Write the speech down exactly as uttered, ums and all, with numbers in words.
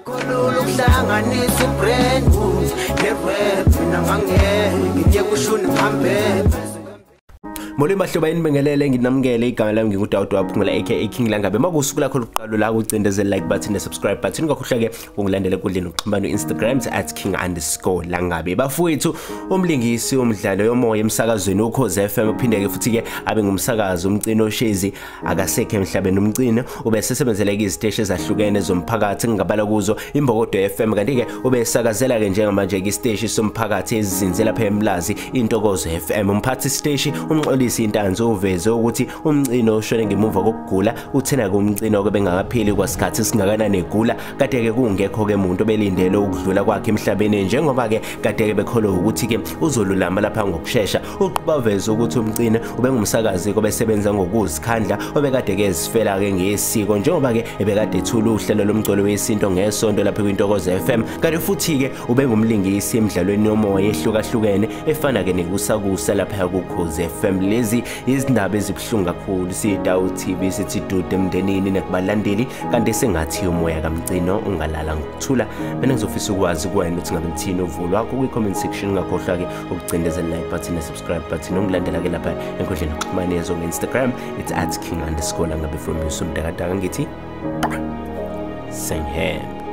Kolulu kuhlanganisa ubrand good ne-rap mina ngangeke ngiyekusho ngihambe. Moli mahloba inibingelele nginamukele igama lami ngingudawudu waphungula aka King Langabe makusuku lakho lokuqala la ucindezela like button ne subscribe button ngakhohleke ungilandele kudleni uxhumana Instagram at king underscore langabe bafowethu umlingisi omdlalo yomoya emsakazweni uKhozi F M uphindeke futhi ke abe ngumsakazi umcino oshezi akasekho emhlabeni umcino ube sesebenzela iziteshi ezahlukene zomphakathi ngingabala kuzo Imbokodo F M kanti ke ube esakazela ke njengamanje isiteshi somphakathi ezizinze lapha eMlazi Intokozo F M umphathi siteshi umxoli isintanzo uveze ukuthi umcino oshone ngemuva kokugula uthena kumcino oke bengakaphili kwasikhathi singakanani egula kade ke kungekho ke umuntu obelindele ukudlula kwakhe emhlabeni njengoba ke kade ke bekholo ukuthi ke uzolulama lapha ngokusheshsha uqhuba veze ukuthi umcino ube ngumsakazi obesebenza ngokuzikhandla obekade ke ezifela ke ngesiko njengoba ke ebekade ethula uhlelo lomculo wesinto ngesonto lapha kwintokozo F M kanti futhi ke ube ngumlingisi emidlalweni yomoya ehlukahlukene efana ke nekusakusa lapha kuKhozi F M lezi izindaba ezibhlungu kakhulu sidawu T V sithi dude emndenini nakubalandeli kanti sengathi umoya kamcino ungalala ngokuthula mina ngizofisa ukwazi kuwena ukuthi ngabe mthini uvulo wakho kwi comment section ngakhohlwa ke ukucindezela like button ne subscribe button ongilandela ke lapha enkundleni yokuxhumana yezo Instagram it's at king underscore langabe from yusumdakadaka ngithi same here.